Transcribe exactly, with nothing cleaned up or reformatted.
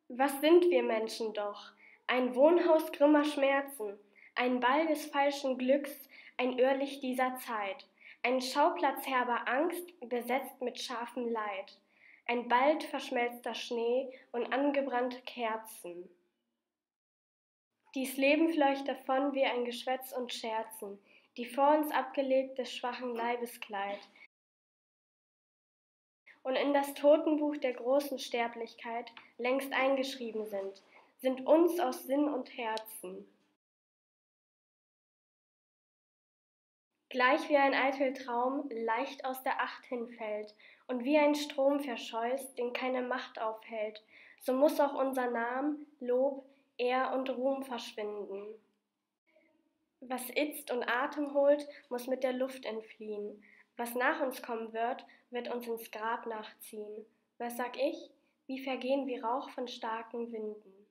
Was sind wir Menschen doch? Ein Wohnhaus grimmer Schmerzen, ein Ball des falschen Glücks, ein Irrlicht dieser Zeit, ein Schauplatz herber Angst, besetzt mit scharfem Leid, ein bald verschmelzter Schnee und angebrannte Kerzen. Dies Leben fleucht davon wie ein Geschwätz und Scherzen, die vor uns abgelegt des schwachen Leibes Kleid, und in das Totenbuch der großen Sterblichkeit längst eingeschrieben sind, sind uns aus Sinn und Herzen. Gleich wie ein eitel Traum leicht aus der Acht hinfällt und wie ein Strom verscheußt, den keine Macht aufhält, so muß auch unser Nam, Lob, Ehr und Ruhm verschwinden. Was itzt und Atem holt, muß mit der Luft entfliehen. Was nach uns kommen wird, wird uns ins Grab nachziehen. Was sag ich? Wie vergehen wie Rauch von starken Winden.